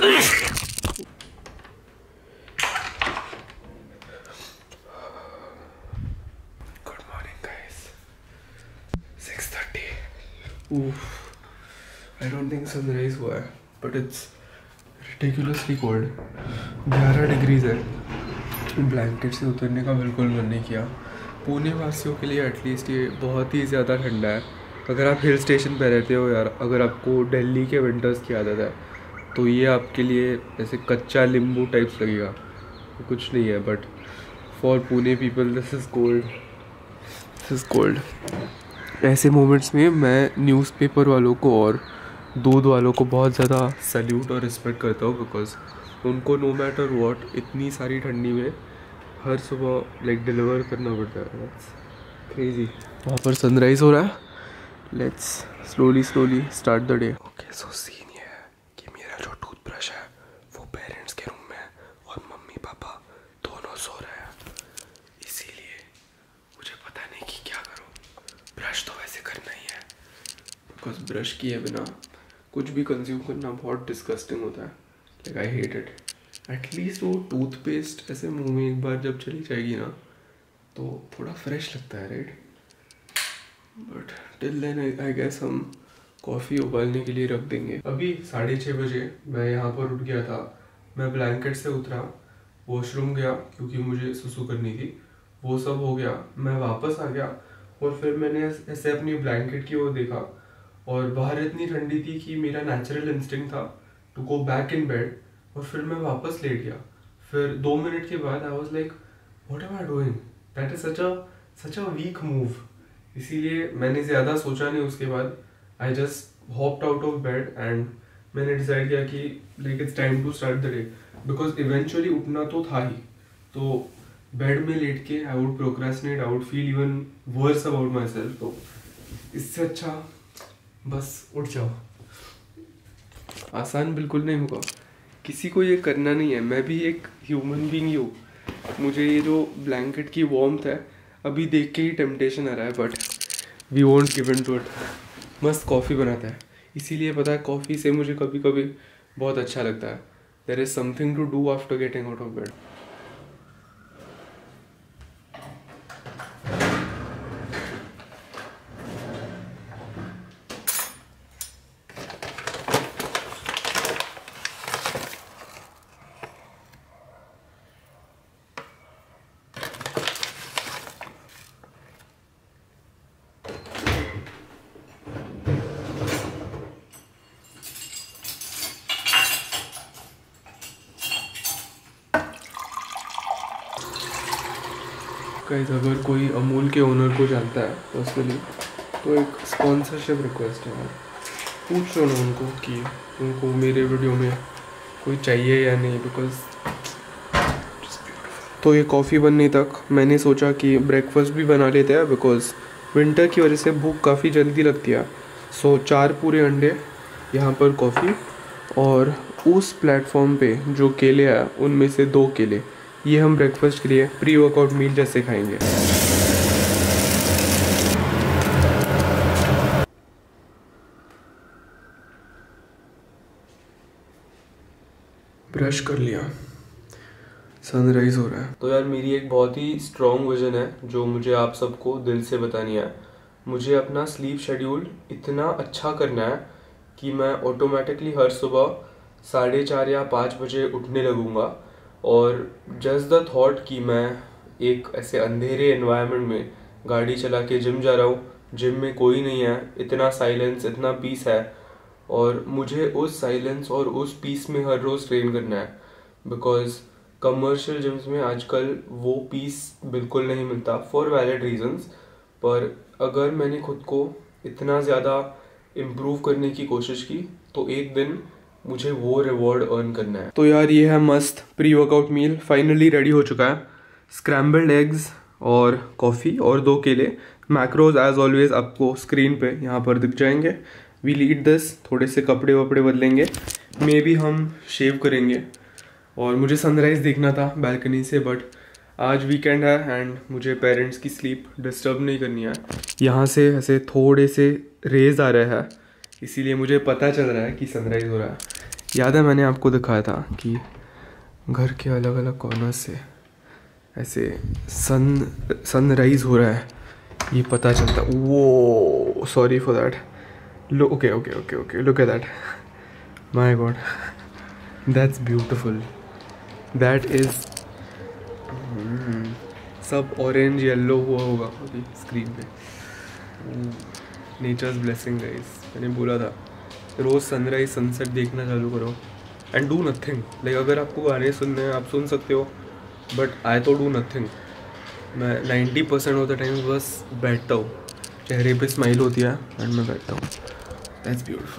morning guys. 6:30. I don't think sunrise हुआ है, but it's ridiculously cold. 11 degrees है. Blanket से उतरने का बिल्कुल मन नहीं किया. पुणे वासियों के लिए एटलीस्ट ये बहुत ही ज़्यादा ठंडा है. अगर आप हिल स्टेशन पे रहते हो यार, अगर आपको दिल्ली के विंटर्स की आदत है तो ये आपके लिए ऐसे कच्चा नींबू टाइप्स लगेगा. कुछ नहीं है, but for Pune people this is cold. ऐसे मोमेंट्स में मैं न्यूज़पेपर वालों को और दूध वालों को बहुत ज़्यादा सैल्यूट और रिस्पेक्ट करता हूँ, बिकॉज उनको नो मैटर व्हाट इतनी सारी ठंडी में हर सुबह लाइक डिलीवर करना पड़ता है. That's crazy. वहाँ पर सनराइज़ हो रहा है. Let's slowly start the day. Okay, so scene ये है कि मेरा जो टूथब्रश है वो पेरेंट्स के रूम में है और मम्मी पापा दोनों सो रहे हैं. इसीलिए मुझे पता नहीं कि क्या करूँ. ब्रश तो वैसे करना ही है, बिकॉज ब्रश किए बिना कुछ भी कंज्यूम करना बहुत डिस्गस्टिंग होता है. Like I hate it. At least वो टूथपेस्ट ऐसे मुंह में एक बार जब चली जाएगी ना तो थोड़ा फ्रेश लगता है, right. But till then I guess हम कॉफ़ी उबालने के लिए रख देंगे. अभी 6:30 बजे मैं यहाँ पर उठ गया था. मैं ब्लैंकेट से उतरा, वॉशरूम गया क्योंकि मुझे सुसु करनी थी. वो सब हो गया, मैं वापस आ गया और फिर मैंने ऐसे अपनी ब्लैंकेट की ओर देखा और बाहर इतनी ठंडी थी कि मेरा नेचुरल इंस्टिंक्ट था to go back in bed. और फिर मैं वापस लेट गया. फिर 2 मिनट के बाद I was like what am I doing. That is such a weak move. इसीलिए मैंने ज़्यादा सोचा नहीं. उसके बाद I just hopped out of bed and मैंने डिसाइड किया कि like it's time to start the day, because eventually उठना तो था ही. तो बेड में लेट के I would procrastinate, I would feel even worse about my self. तो इससे अच्छा बस उठ जाओ. आसान बिल्कुल नहीं होगा, किसी को ये करना नहीं है. मैं भी एक ह्यूमन बीइंग ही हूँ. मुझे ये जो ब्लैंकेट की वार्मथ है अभी देख के ही टेम्पटेशन आ रहा है, but we won't give in to it. मस्त कॉफ़ी बनाता है, इसीलिए पता है कॉफ़ी से मुझे कभी कभी बहुत अच्छा लगता है. There is something to do after getting out of bed. Guys, अगर कोई अमूल के ओनर को जानता है पर्सनली तो एक स्पॉन्सरशिप रिक्वेस्ट है. पूछ लो ना उनको कि उनको मेरे वीडियो में कोई चाहिए या नहीं, बिकॉज. तो ये कॉफ़ी बनने तक मैंने सोचा कि ब्रेकफास्ट भी बना लेते हैं, बिकॉज विंटर की वजह से भूख काफ़ी जल्दी लगती है. सो 4 पूरे अंडे, यहाँ पर कॉफ़ी, और उस प्लेटफॉर्म पे जो केले हैं उनमें से 2 केले. ये हम ब्रेकफास्ट के लिए प्री वर्कआउट मील जैसे खाएंगे. ब्रश कर लिया, सनराइज़ हो रहा है. तो यार मेरी एक बहुत ही स्ट्रॉन्ग विजन है जो मुझे आप सबको दिल से बतानी है. मुझे अपना स्लीप शेड्यूल इतना अच्छा करना है कि मैं ऑटोमेटिकली हर सुबह 4:30 या 5 बजे उठने लगूँगा. और जस्ट द थॉट कि मैं एक ऐसे अंधेरे एनवायरनमेंट में गाड़ी चला के जिम जा रहा हूँ, जिम में कोई नहीं है, इतना साइलेंस, इतना पीस है, और मुझे उस साइलेंस और उस पीस में हर रोज़ ट्रेन करना है. बिकॉज कमर्शियल जिम्स में आजकल वो पीस बिल्कुल नहीं मिलता फॉर वैलिड रीजंस. पर अगर मैंने खुद को इतना ज़्यादा इम्प्रूव करने की कोशिश की तो एक दिन मुझे वो रिवॉर्ड अर्न करना है. तो यार ये है मस्त pre workout meal, finally ready हो चुका है. स्क्रैम्बल्ड एग्स और कॉफ़ी और 2 केले. मैक्रोज एज ऑलवेज आपको स्क्रीन पे यहाँ पर दिख जाएंगे. We'll eat this. थोड़े से कपड़े वपड़े बदलेंगे, मे बी हम शेव करेंगे. और मुझे सनराइज़ देखना था बैल्कनी से, बट आज वीकेंड है एंड मुझे पेरेंट्स की स्लीप डिस्टर्ब नहीं करनी है. यहाँ से ऐसे थोड़े से रेज आ रहे हैं, इसीलिए मुझे पता चल रहा है कि सनराइज़ हो रहा है. याद है मैंने आपको दिखाया था कि घर के अलग अलग कॉर्नर से ऐसे सनराइज हो रहा है, ये पता चलता। वो सॉरी फॉर दैट। लो okay okay okay okay look at that, my god that's beautiful. That is सब ऑरेंज येलो हुआ होगा अभी स्क्रीन पे। Nature's blessing guys. मैंने बोला था रोज़ सनराइज सनसेट देखना चालू करो एंड डू नथिंग। लाइक अगर आपको गाने सुनने हैं आप सुन सकते हो, बट आई तो डू नथिंग। मैं 90% ऑफ द टाइम बस बैठता हूँ, चेहरे पे स्माइल होती है एंड मैं बैठता हूँ। That's beautiful.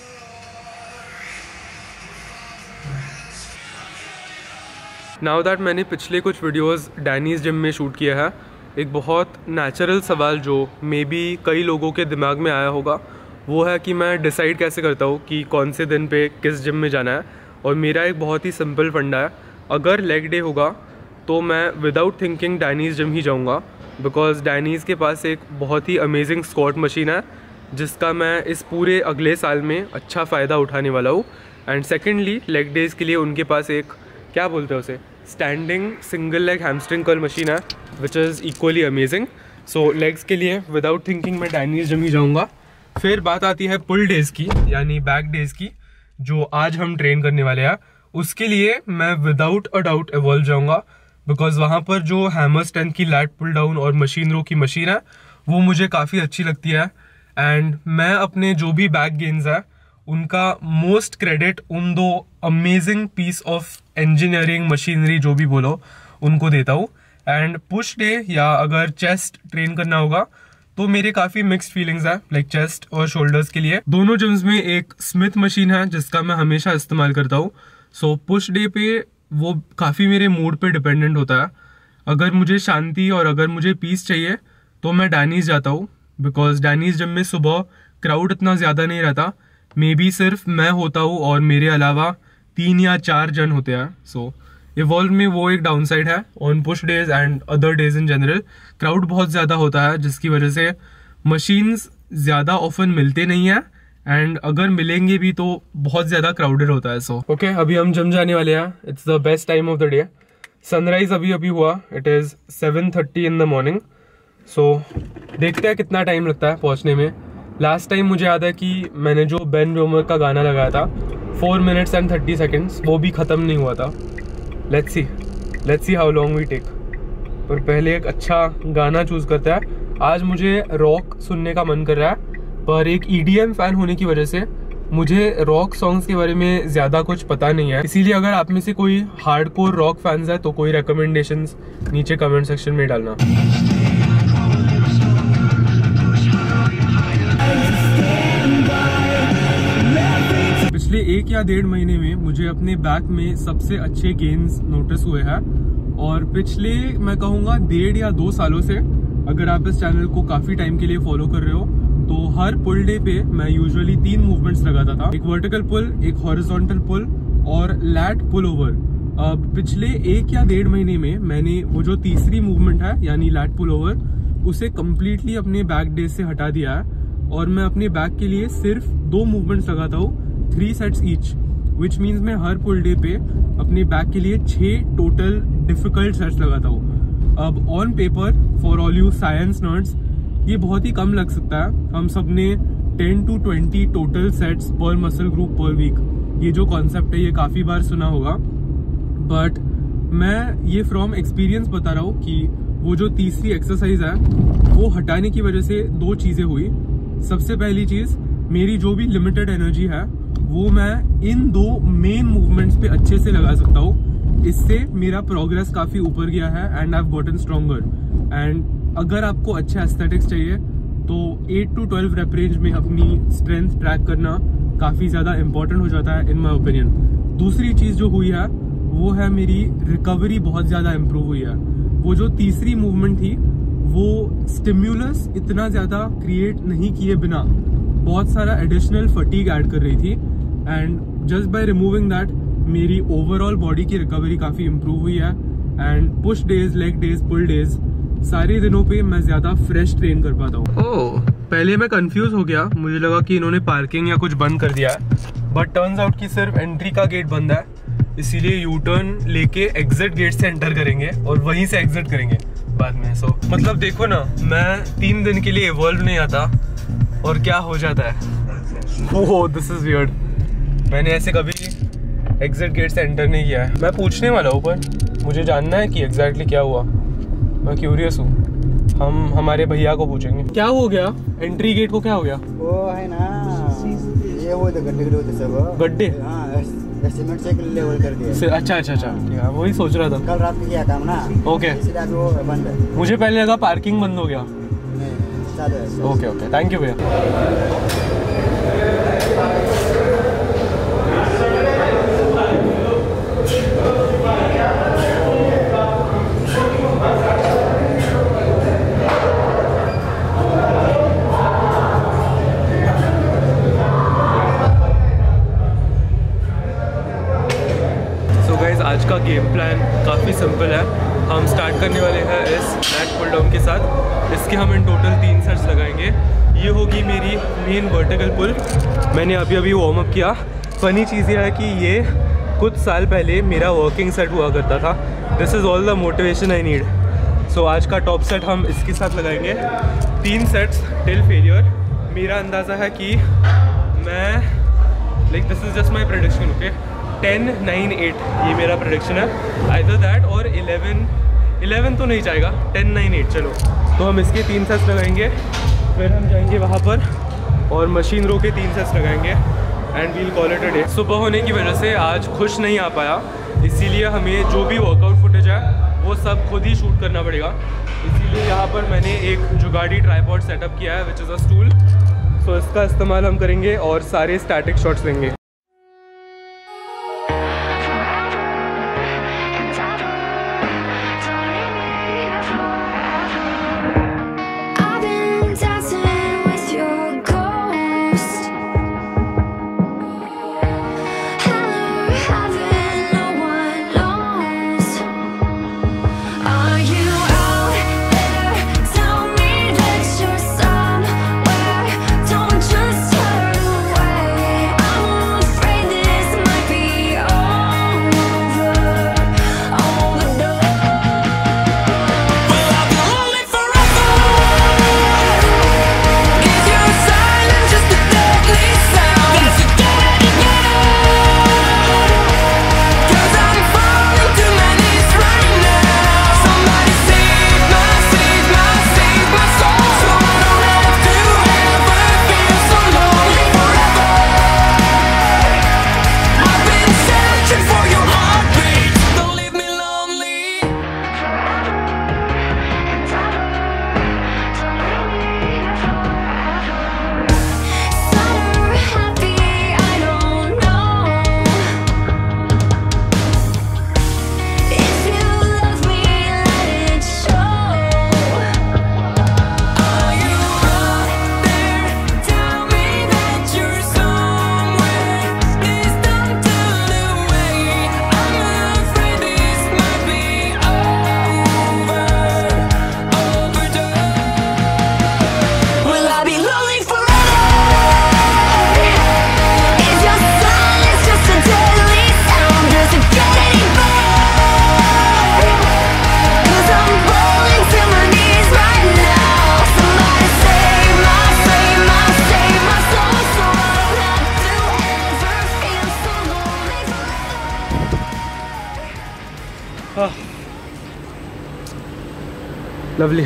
नाउ दैट मैंने पिछले कुछ वीडियोस डैनीज़ जिम में शूट किया है, एक बहुत नेचुरल सवाल जो मे बी कई लोगों के दिमाग में आया होगा वो है कि मैं डिसाइड कैसे करता हूँ कि कौन से दिन पे किस जिम में जाना है। और मेरा एक बहुत ही सिंपल फंडा है, अगर लेग डे होगा तो मैं विदाउट थिंकिंग डैनीज़ जिम ही जाऊँगा, बिकॉज डैनीज़ के पास एक बहुत ही अमेजिंग स्क्वाट मशीन है जिसका मैं इस पूरे अगले साल में अच्छा फ़ायदा उठाने वाला हूँ। एंड सेकेंडली लेग डेज़ के लिए उनके पास एक क्या बोलते हैं उसे, standing single leg hamstring curl machine है which is equally amazing. So legs के लिए विदाउट थिंकिंग मैं डैनीज़ जिम ही जाऊँगा। फिर बात आती है पुल डेज़ की यानी बैक डेज़ की, जो आज हम ट्रेन करने वाले हैं। उसके लिए मैं विदाउट अ डाउट इवॉल्व जाऊँगा, बिकॉज वहाँ पर जो हैमर स्ट्रेंथ की लैट पुल डाउन और मशीन रो की मशीन है वो मुझे काफ़ी अच्छी लगती है। एंड मैं अपने जो भी बैक गेन्स है उनका मोस्ट क्रेडिट उन दो amazing piece of engineering machinery जो भी बोलो उनको देता हूँ। एंड पुश डे या अगर चेस्ट ट्रेन करना होगा तो मेरे काफ़ी मिक्स्ड फीलिंग्स है, लाइक चेस्ट और शोल्डर्स के लिए। दोनों जिम्स में एक स्मिथ मशीन है जिसका मैं हमेशा इस्तेमाल करता हूँ। सो पुश डे पे वो काफ़ी मेरे मूड पे डिपेंडेंट होता है। अगर मुझे शांति और अगर मुझे पीस चाहिए तो मैं डैनीज़ जाता हूँ, बिकॉज डैनीज़ जिम में सुबह क्राउड इतना ज़्यादा नहीं रहता, मे बी सिर्फ मैं होता हूँ और मेरे अलावा 3 या 4 जन होते हैं। सो इवॉल्व में वो एक डाउन साइड है। On push days and other days in general crowd बहुत ज़्यादा होता है जिसकी वजह से मशीन्स ज़्यादा ऑफन मिलते नहीं हैं, एंड अगर मिलेंगे भी तो बहुत ज़्यादा क्राउडेड होता है। सो ओके अभी हम जिम जाने वाले हैं। It's the best time of the day. Sunrise अभी अभी हुआ, it is 7:30 in the morning. So देखते हैं कितना टाइम लगता है पहुँचने में। लास्ट टाइम मुझे याद है कि मैंने जो बेन रोमर का गाना लगाया था 4 minutes and 30 seconds, वो भी ख़त्म नहीं हुआ था। Let's see how long we take. पर पहले एक अच्छा गाना चूज़ करता है। आज मुझे रॉक सुनने का मन कर रहा है, पर एक EDM फ़ैन होने की वजह से मुझे रॉक सॉन्ग्स के बारे में ज़्यादा कुछ पता नहीं है। इसीलिए अगर आप में से कोई हार्डकोर रॉक फैंस है तो कोई रिकमेंडेशंस नीचे कमेंट सेक्शन में डालना। पिछले 1 या 1.5 महीने में मुझे अपने बैक में सबसे अच्छे गेन्स नोटिस हुए हैं, और पिछले मैं कहूँगा 1.5 या 2 सालों से अगर आप इस चैनल को काफ़ी टाइम के लिए फॉलो कर रहे हो तो हर पुल डे पे मैं यूजुअली 3 मूवमेंट्स लगाता था, एक वर्टिकल पुल, एक हॉरिजॉन्टल पुल और लैट पुल ओवर। अब पिछले 1 या 1.5 महीने में मैंने वो जो तीसरी मूवमेंट है यानी लैट पुल ओवर उसे कम्प्लीटली अपने बैक डे से हटा दिया है, और मैं अपने बैक के लिए सिर्फ 2 मूवमेंट्स लगाता हूँ, 3 सेट्स ईच, विच मीन्स मैं हर पुल डे पे अपने बैक के लिए 6 टोटल डिफिकल्ट सेट्स लगाता हूँ। अब on paper for all you science nerds ये बहुत ही कम लग सकता है। हम सब ने 10 to 20 टोटल सेट्स पर मसल ग्रुप पर वीक, ये जो कॉन्सेप्ट है ये काफ़ी बार सुना होगा, बट मैं ये फ्रॉम एक्सपीरियंस बता रहा हूँ कि वो जो तीसरी एक्सरसाइज है वो हटाने की वजह से 2 चीज़ें हुई। सबसे पहली चीज़, मेरी जो भी लिमिटेड एनर्जी है वो मैं इन 2 मेन मूवमेंट्स पे अच्छे से लगा सकता हूँ। इससे मेरा प्रोग्रेस काफ़ी ऊपर गया है and I have gotten stronger. And अगर आपको अच्छे एस्थेटिक्स चाहिए तो 8 to 12 रेप रेंज में अपनी स्ट्रेंथ ट्रैक करना काफ़ी ज़्यादा इंपॉर्टेंट हो जाता है इन माई ओपिनियन। दूसरी चीज़ जो हुई है वो है मेरी रिकवरी बहुत ज़्यादा इम्प्रूव हुई है। वो जो तीसरी मूवमेंट थी वो स्टिम्युलस इतना ज़्यादा क्रिएट नहीं किए बिना बहुत सारा एडिशनल फटीग ऐड कर रही थी, and just by removing that मेरी ओवरऑल बॉडी की रिकवरी काफ़ी इम्प्रूव हुई है। And push days, leg days, pull days सारे दिनों पे मैं ज़्यादा फ्रेश ट्रेन कर पाता हूँ। ओह, पहले मैं कंफ्यूज हो गया, मुझे लगा कि इन्होंने पार्किंग या कुछ बंद कर दिया है, बट टर्न्स आउट कि सिर्फ एंट्री का गेट बंद है, इसीलिए यू टर्न लेके एग्जिट गेट से एंटर करेंगे और वहीं से एग्जिट करेंगे बाद में। सो मतलब देखो ना, मैं 3 दिन के लिए इवॉल्व नहीं आता और क्या हो जाता है। ओह दिस इज वियर्ड, मैंने ऐसे कभी एग्जिट गेट से एंटर नहीं किया है। मैं पूछने वाला हूँ पर मुझे जानना है कि एग्जैक्टली क्या हुआ, मैं क्यूरियस हूँ। हम हमारे भैया को पूछेंगे क्या हो गया, एंट्री गेट को क्या हो गया। वो है ना ये वो तो गड्ढे होते सब गड्ढे, हाँ सीमेंट से लेवल कर दिया। अच्छा अच्छा अच्छा ठीक है, वही सोच रहा था। कल रात को किया काम ना। ओके इसलिए वो बंद है। मुझे पहले लगा पार्किंग बंद हो गया। नहीं चालू है। ओके ओके थैंक यू भैया। आज का गेम प्लान काफ़ी सिंपल है। हम स्टार्ट करने वाले हैं इस लैट पुल डाउन के साथ। इसके हम इन टोटल 3 सेट्स लगाएंगे। ये होगी मेरी मेन वर्टिकल पुल। मैंने अभी अभी वार्म अप किया। फ़नी चीज़ ये है कि ये कुछ साल पहले मेरा वर्किंग सेट हुआ करता था। This is all the motivation I need. So आज का टॉप सेट हम इसके साथ लगाएंगे। 3 सेट्स टिल फेलियर। मेरा अंदाज़ा है कि मैं like this is just my prediction. Okay 10, 9, 8 ये मेरा प्रेडिक्शन है। आइदर दैट और 11 तो नहीं जाएगा, 10, 9, 8 चलो। तो हम इसके 3 सेट्स लगाएंगे, फिर हम जाएंगे वहाँ पर और मशीन रो के 3 सेट्स लगाएंगे and we'll call it a day. सुबह होने की वजह से आज खुश नहीं आ पाया, इसीलिए हमें जो भी वर्कआउट फुटेज है वो सब खुद ही शूट करना पड़ेगा। इसीलिए यहाँ पर मैंने एक जुगाड़ी ट्राइपॉड सेटअप किया है विच इज़ अ स्टूल। सो इसका इस्तेमाल हम करेंगे और सारे स्टैटिक शॉट्स लेंगे। लवली।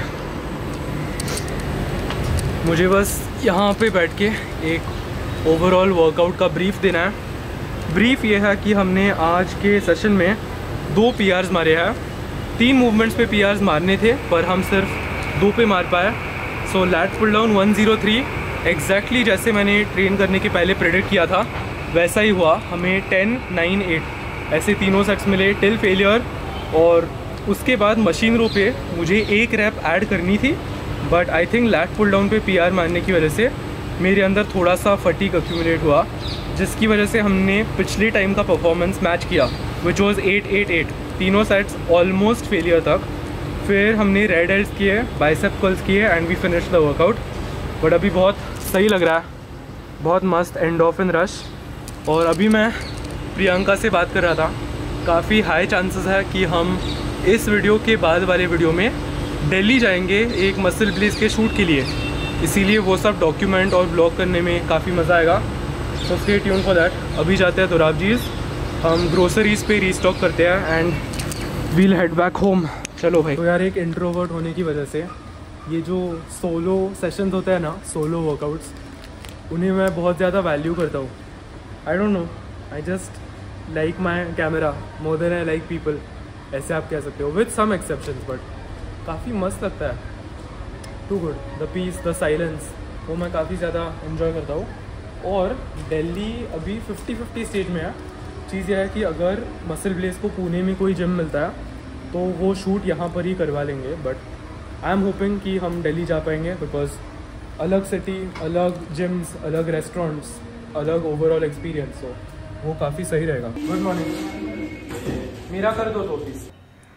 मुझे बस यहाँ पे बैठ के एक ओवरऑल वर्कआउट का ब्रीफ देना है। ब्रीफ ये है कि हमने आज के सेशन में 2 PRs मारे हैं। 3 मूवमेंट्स पे PRs मारने थे पर हम सिर्फ 2 पे मार पाए। So lat pull down 103 exactly जैसे मैंने ट्रेन करने के पहले प्रेडिक्ट किया था वैसा ही हुआ। हमें 10, 9, 8 ऐसे तीनों सेट्स मिले टिल फेलियर। और उसके बाद मशीन रो पे मुझे 1 रैप ऐड करनी थी, but I think lat pull down पे PR मारने की वजह से मेरे अंदर थोड़ा सा फटीग अक्यूमुलेट हुआ, जिसकी वजह से हमने पिछले टाइम का परफॉर्मेंस मैच किया विच वॉज 8, 8, 8 तीनों सेट्स ऑलमोस्ट फेलियर तक। फिर हमने रेड एल्स किए, बाइसेप कर्ल्स किए and we finish the workout. But अभी बहुत सही लग रहा है, बहुत मस्त एंड ऑफ इन रश। और अभी मैं प्रियंका से बात कर रहा था, काफ़ी हाई चांसेस है कि हम इस वीडियो के बाद वाले वीडियो में दिल्ली जाएंगे एक मसल ब्लेज के शूट के लिए, इसीलिए वो सब डॉक्यूमेंट और ब्लॉग करने में काफ़ी मज़ा आएगा। So stay tune for that. अभी जाते हैं दोराब जीज़, हम ग्रोसरीज़ पे रीस्टॉक करते हैं and we'll head back home. चलो भाई। तो यार एक इंट्रोवर्ट होने की वजह से ये जो सोलो सेशंस होते हैं ना, सोलो वर्कआउट्स, उन्हें मैं बहुत ज़्यादा वैल्यू करता हूँ। I don't know, I just like my camera more than I like people, ऐसे आप कह सकते हो, विद सम एक्सेप्शंस, बट काफ़ी मस्त लगता है। Too good, the peace, the silence, वो मैं काफ़ी ज़्यादा इन्जॉय करता हूँ। और दिल्ली अभी 50-50 स्टेज में है। चीज़ यह है कि अगर मसल ब्लेज को पुणे में कोई जिम मिलता है तो वो शूट यहाँ पर ही करवा लेंगे, बट आई एम होपिंग कि हम दिल्ली जा पाएंगे, बिकॉज अलग सिटी, अलग जिम्स, अलग रेस्टोरेंट्स, अलग ओवरऑल एक्सपीरियंस, हो वो काफ़ी सही रहेगा। Good morning. मेरा कर दो तो please.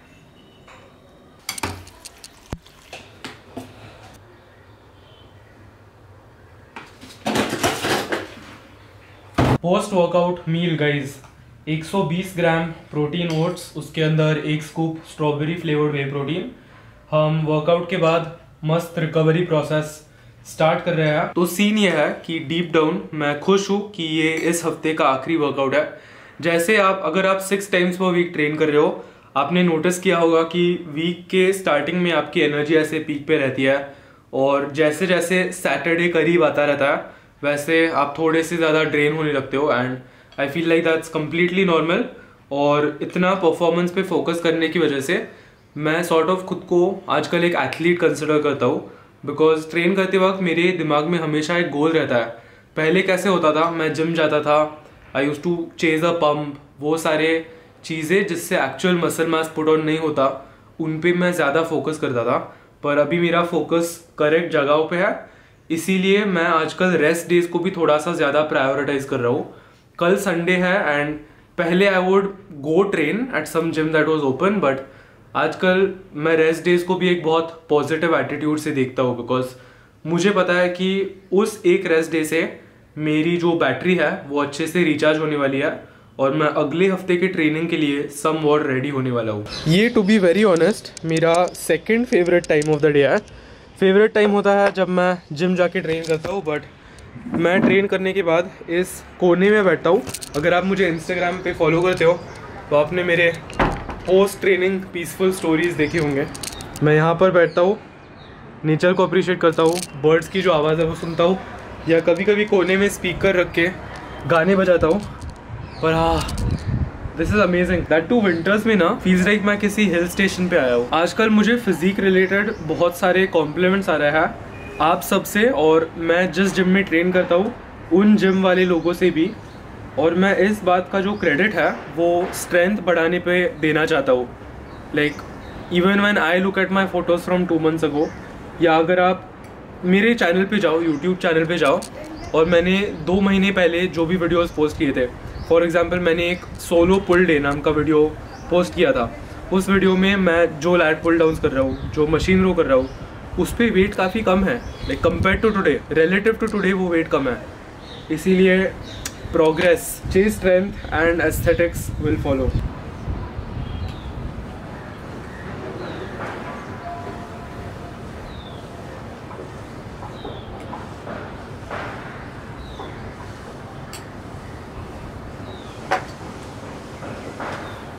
Post workout meal guys, 120 gram protein oats, उसके अंदर 1 scoop strawberry flavoured whey protein. हम वर्कआउट के बाद मस्त रिकवरी प्रोसेस स्टार्ट कर रहे हैं। तो सीन ये है कि डीप डाउन मैं खुश हूँ कि ये इस हफ्ते का आखिरी वर्कआउट है। जैसे अगर आप 6 टाइम्स पर वीक ट्रेन कर रहे हो, आपने नोटिस किया होगा कि वीक के स्टार्टिंग में आपकी एनर्जी ऐसे पीक पे रहती है, और जैसे जैसे सैटरडे करीब आता रहता है वैसे आप थोड़े से ज़्यादा ड्रेन होने लगते हो। And I feel like that's completely normal. और इतना परफॉर्मेंस पे फोकस करने की वजह से मैं सॉर्ट ऑफ खुद को आजकल एक एथलीट कंसिडर करता हूँ, बिकॉज ट्रेन करते वक्त मेरे दिमाग में हमेशा एक गोल रहता है। पहले कैसे होता था, मैं जिम जाता था, I use to chase a pump, वो सारे चीज़ें जिससे actual muscle mass put on नहीं होता, उन पे मैं ज़्यादा फोकस करता था। पर अभी मेरा फोकस करेक्ट जगहों पे है, इसीलिए मैं आजकल रेस्ट डेज को भी थोड़ा सा ज़्यादा प्रायोरिटाइज कर रहा हूँ। कल संडे है एंड पहले I would go train at some gym that was open, but आजकल मैं रेस्ट डेज को भी एक बहुत पॉजिटिव एटीट्यूड से देखता हूँ, बिकॉज मुझे पता है कि उस एक रेस्ट डे से मेरी जो बैटरी है वो अच्छे से रिचार्ज होने वाली है और मैं अगले हफ्ते के ट्रेनिंग के लिए सम मोर रेडी होने वाला हूँ। ये टू बी वेरी ऑनेस्ट मेरा second favourite time of the day है। फेवरेट टाइम होता है जब मैं जिम जाके ट्रेन करता हूँ, बट मैं ट्रेन करने के बाद इस कोने में बैठता हूँ। अगर आप मुझे इंस्टाग्राम पे फॉलो करते हो तो आपने मेरे पोस्ट ट्रेनिंग पीसफुल स्टोरीज देखे होंगे। मैं यहाँ पर बैठता हूँ, नेचर को अप्रिशिएट करता हूँ, बर्ड्स की जो आवाज़ है वो सुनता हूँ, या कभी कभी कोने में स्पीकर रख के गाने बजाता हूँ। पर हाँ, this is amazing. That too winters में ना फील्स लाइक मैं किसी हिल स्टेशन पे आया हूँ। आजकल मुझे फिजिक रिलेटेड बहुत सारे कॉम्प्लीमेंट्स आ रहा है आप सबसे, और मैं जिस जिम में ट्रेन करता हूँ उन जिम वाले लोगों से भी, और मैं इस बात का जो क्रेडिट है वो स्ट्रेंथ बढ़ाने पे देना चाहता हूँ। Like even when I look at my photos from 2 months ago, या अगर आप मेरे चैनल पे जाओ, यूट्यूब चैनल पे जाओ, और मैंने 2 महीने पहले जो भी वीडियोस पोस्ट किए थे, फॉर एग्जांपल मैंने एक सोलो पुल डे नाम का वीडियो पोस्ट किया था। उस वीडियो में मैं जो लैट पुल डाउन्स कर रहा हूँ, जो मशीन रो कर रहा हूँ, उस पर वेट काफ़ी कम है। Like compare to today, relative to today वो वेट कम है। इसीलिए progress, chase strength and aesthetics will follow.